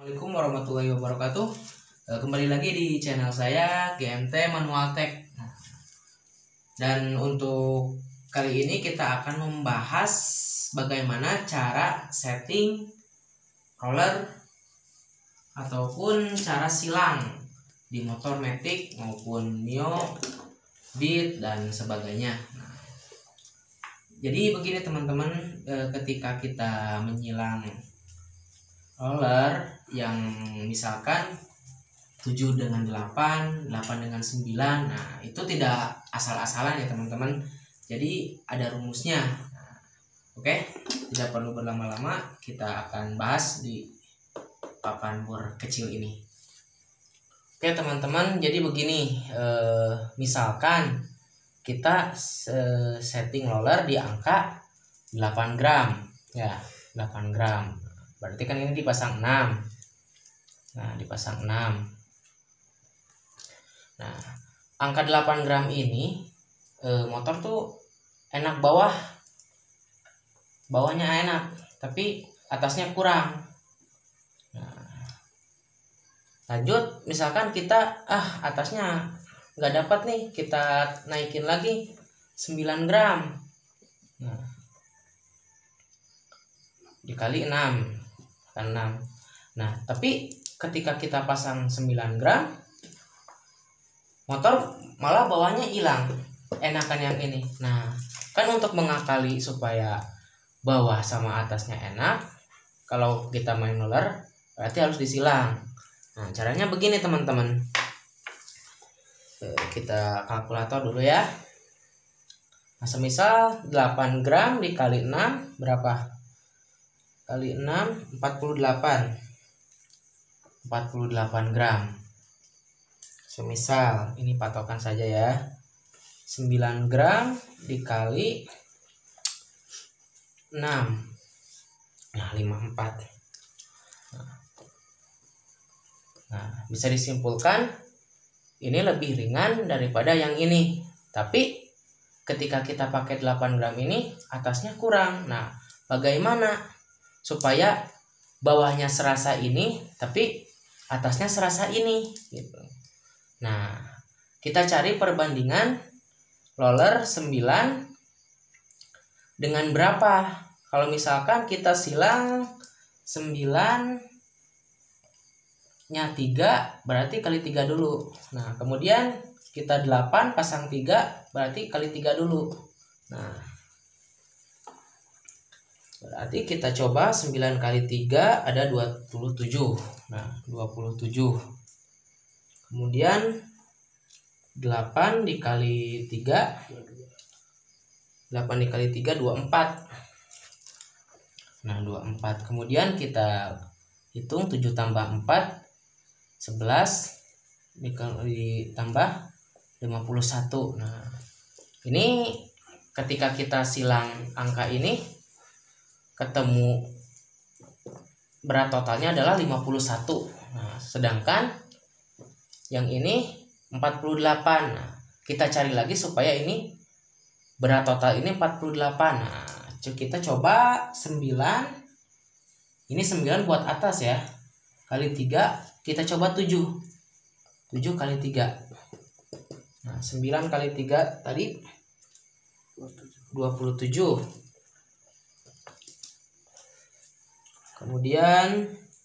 Assalamualaikum warahmatullahi wabarakatuh. Kembali lagi di channel saya GMT Manual Tech. Dan untuk kali ini kita akan membahas bagaimana cara setting roller ataupun cara silang di motor Matic maupun Mio, Beat dan sebagainya. Jadi begini teman-teman, ketika kita menyilang roller yang misalkan 7 dengan 8 dengan 9, nah itu tidak asal-asalan ya teman-teman. Jadi ada rumusnya. Oke, tidak perlu berlama-lama, kita akan bahas di papan bor kecil ini. Oke teman-teman, jadi begini, misalkan kita setting roller di angka 8 gram ya, 8 gram. Berarti kan ini dipasang 6. Nah, dipasang 6. Nah, angka 8 gram ini motor tuh enak bawahnya enak, tapi atasnya kurang. Nah, lanjut, misalkan kita atasnya nggak dapat nih, kita naikin lagi 9 gram. Nah, dikali 6 kan 6. Nah, tapi ketika kita pasang 9 gram, motor malah bawahnya hilang, enakan yang ini. Nah, kan untuk mengakali supaya bawah sama atasnya enak, kalau kita main roller berarti harus disilang. Nah, caranya begini teman-teman. Kita kalkulator dulu ya. Nah, semisal 8 gram dikali 6 berapa? Kali 6 48 gram. Semisal ini patokan saja ya, 9 gram dikali 6, nah 54. Nah, bisa disimpulkan ini lebih ringan daripada yang ini. Tapi ketika kita pakai 8 gram ini atasnya kurang. Nah, bagaimana supaya bawahnya serasa ini tapi atasnya serasa ini gitu. Nah, kita cari perbandingan roller 9 dengan berapa. Kalau misalkan kita silang 9 nya 3, berarti kali 3 dulu. Nah, kemudian kita 8 pasang 3, berarti kali 3 dulu. Nah, berarti kita coba 9 kali 3 ada 27. Nah, 27. Kemudian 8 dikali 3, 8 dikali 3 24. Nah, 24. Kemudian kita hitung 7 tambah 4 11 ditambah 51. Nah, ini ketika kita silang angka ini ketemu berat totalnya adalah 51. Nah, sedangkan yang ini 48. Nah, kita cari lagi supaya ini berat total ini 48. Nah, kita coba 9. Ini 9 buat atas ya. Kali 3, kita coba 7. 7 kali 3. Nah, 9 kali 3 tadi 27. Kemudian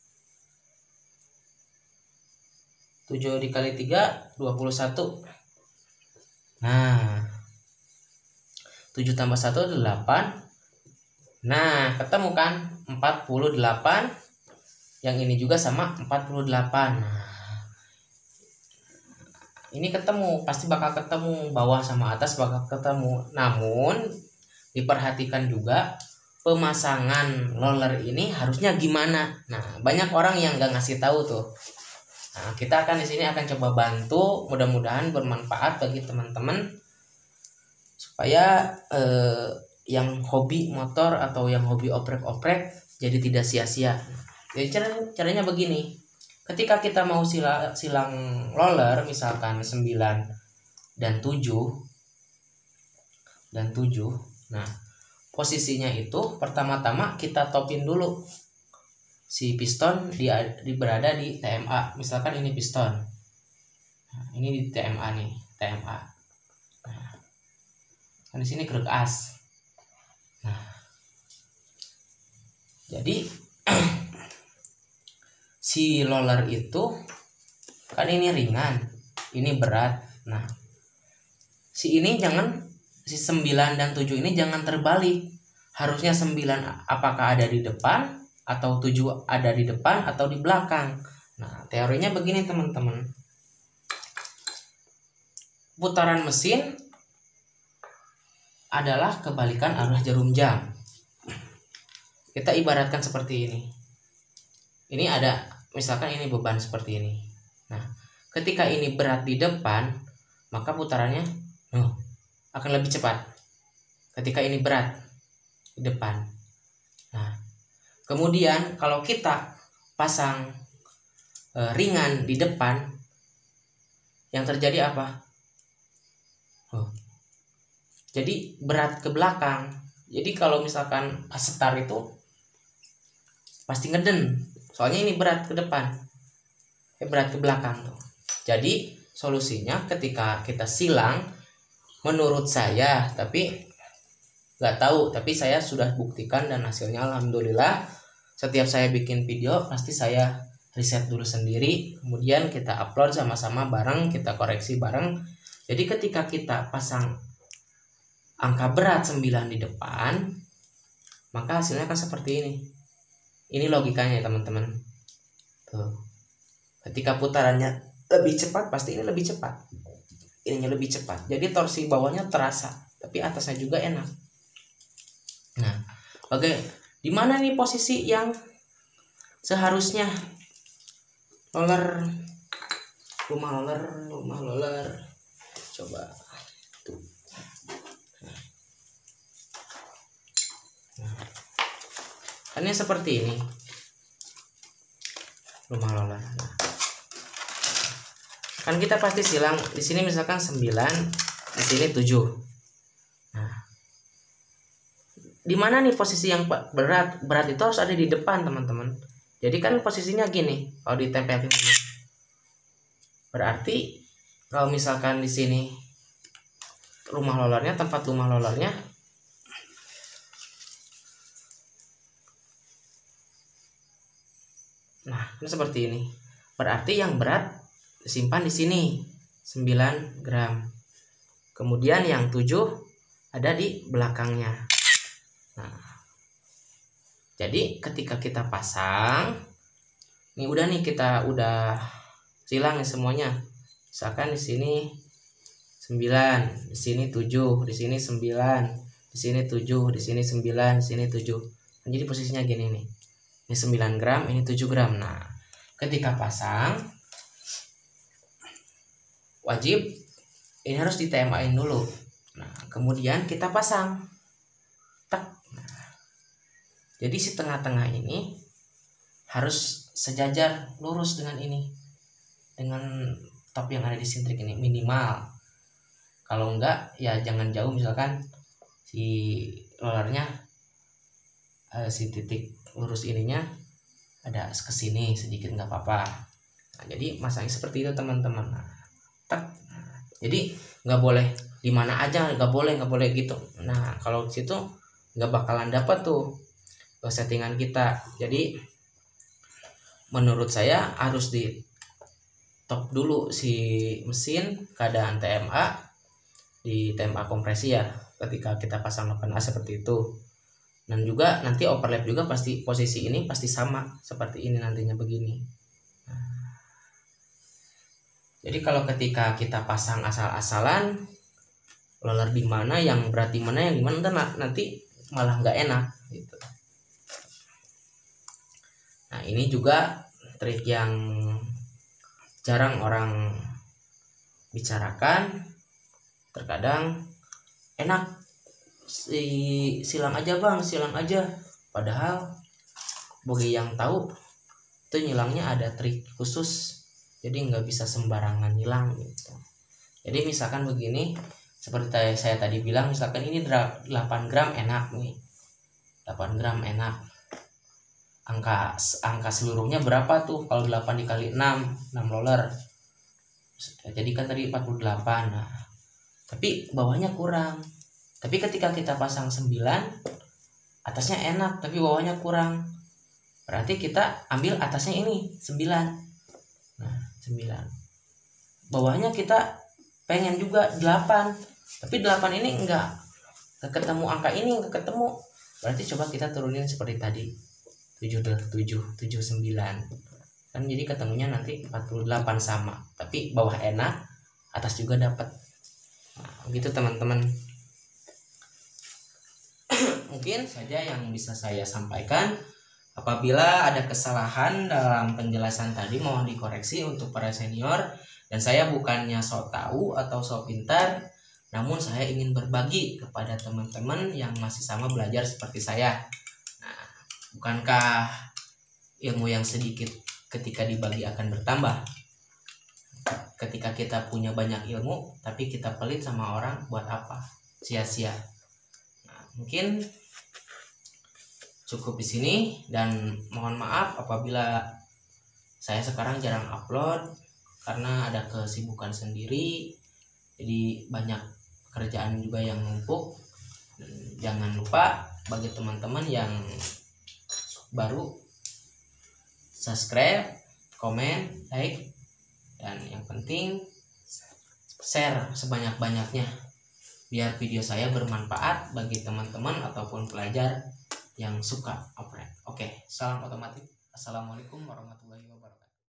7 dikali 3 21. Nah, 7 tambah 1 8. Nah, ketemu kan 48. Yang ini juga sama 48. Nah, ini ketemu, pasti bakal ketemu, bawah sama atas bakal ketemu. Namun diperhatikan juga pemasangan roller ini harusnya gimana. Nah, banyak orang yang nggak ngasih tahu tuh. Nah, kita akan di sini akan coba bantu, mudah-mudahan bermanfaat bagi teman-teman supaya yang hobi motor atau yang hobi oprek-oprek jadi tidak sia-sia. Jadi caranya begini. Ketika kita mau silang roller misalkan 9 dan 7. Nah, posisinya itu pertama-tama kita topin dulu si piston berada di TMA. Misalkan ini piston, nah, ini di TMA nih, TMA. Nah, di sini kruk as. Nah, jadi si roller itu kan ini ringan, ini berat. Nah, si 9 dan 7 ini jangan terbalik. Harusnya 9 apakah ada di depan atau 7 ada di depan atau di belakang. Nah, teorinya begini teman-teman. Putaran mesin adalah kebalikan arah jarum jam. Kita ibaratkan seperti ini. Ini ada, misalkan ini beban seperti ini. Nah, ketika ini berat di depan, maka putarannya akan lebih cepat. Ketika ini berat di depan. Nah, kemudian kalau kita pasang ringan di depan, yang terjadi apa? Jadi berat ke belakang. Jadi kalau misalkan pas setar itu pasti ngeden. Soalnya ini berat ke depan, berat ke belakang tuh. Jadi solusinya ketika kita silang, menurut saya, tapi nggak tahu, tapi saya sudah buktikan dan hasilnya alhamdulillah. Setiap saya bikin video pasti saya riset dulu sendiri, kemudian kita upload sama-sama bareng, kita koreksi bareng. Jadi ketika kita pasang angka berat 9 di depan, maka hasilnya kan seperti ini. Ini logikanya ya teman-teman. Tuh. Ketika putarannya lebih cepat, pasti ini lebih cepat. Ininya lebih cepat. Jadi torsi bawahnya terasa, tapi atasnya juga enak. Nah, oke. Di mana nih posisi yang seharusnya rumah roller. Coba tuh. Kan seperti ini rumah roller. Nah, kan kita pasti silang di sini misalkan 9, di sini 7. Nah, di mana nih posisi yang berat? Berat itu harus ada di depan, teman-teman. Jadi kan posisinya gini, kalau ditempelin ini. Berarti kalau misalkan di sini rumah rollernya, tempat rumah rollernya, nah, ini seperti ini. Berarti yang berat disimpan di sini 9 gram. Kemudian yang 7 ada di belakangnya. Nah, jadi ketika kita pasang, ini udah nih, kita udah silang nih semuanya. Misalkan di sini 9, di sini 7, di sini 9, di sini 7, di sini 9, di sini 7. Nah, jadi posisinya gini nih. Ini 9 gram, ini 7 gram. Nah, ketika pasang wajib ini harus di TMA-in dulu. Nah, kemudian kita pasang. Tek. Nah, jadi si tengah-tengah ini harus sejajar lurus dengan ini. Dengan top yang ada di sintrik ini minimal. Kalau enggak ya jangan jauh, misalkan si rollernya si titik lurus ininya ada ke sini sedikit nggak apa-apa. Nah, jadi masangnya seperti itu teman-teman. Nah, jadi nggak boleh di mana aja, nggak boleh gitu. Nah, kalau situ nggak bakalan dapat tuh settingan kita. Jadi menurut saya harus di top dulu si mesin keadaan TMA, di TMA kompresi ya, ketika kita pasang 8A seperti itu. Dan juga nanti overlap juga pasti posisi ini pasti sama seperti ini nantinya begini. Nah, jadi kalau ketika kita pasang asal-asalan, roller di mana, yang berat di mana, yang di mana, nanti malah nggak enak gitu. Nah, ini juga trik yang jarang orang bicarakan. Terkadang enak silang aja bang, silang aja, padahal bagi yang tahu itu nyilangnya ada trik khusus, jadi nggak bisa sembarangan nyilang gitu. Jadi misalkan begini, seperti saya tadi bilang, misalkan ini 8 gram enak nih, 8 gram enak. angka seluruhnya berapa tuh kalau 8 dikali 6 roller. Jadi kan tadi 48. Nah, tapi bawahnya kurang. Tapi ketika kita pasang 9, atasnya enak tapi bawahnya kurang. Berarti kita ambil atasnya ini 9. Nah, 9. Bawahnya kita pengen juga 8. Tapi 8 ini enggak ketemu, angka ini enggak ketemu. Berarti coba kita turunin seperti tadi. 79. Kan jadi ketemunya nanti 48 sama. Tapi bawah enak, atas juga dapat. Nah, gitu teman-teman. Mungkin saja yang bisa saya sampaikan. Apabila ada kesalahan dalam penjelasan tadi mohon dikoreksi untuk para senior. Dan saya bukannya sok tahu atau sok pintar, namun saya ingin berbagi kepada teman-teman yang masih sama belajar seperti saya. Nah, bukankah ilmu yang sedikit ketika dibagi akan bertambah? Ketika kita punya banyak ilmu tapi kita pelit sama orang, buat apa? Sia-sia. Nah, mungkin cukup di sini dan mohon maaf apabila saya sekarang jarang upload karena ada kesibukan sendiri, jadi banyak pekerjaan juga yang numpuk. Dan jangan lupa bagi teman-teman yang baru, subscribe, komen, like, dan yang penting share sebanyak-banyaknya biar video saya bermanfaat bagi teman-teman ataupun pelajar yang suka oprek. Oke, salam otomatis. Assalamualaikum warahmatullahi wabarakatuh.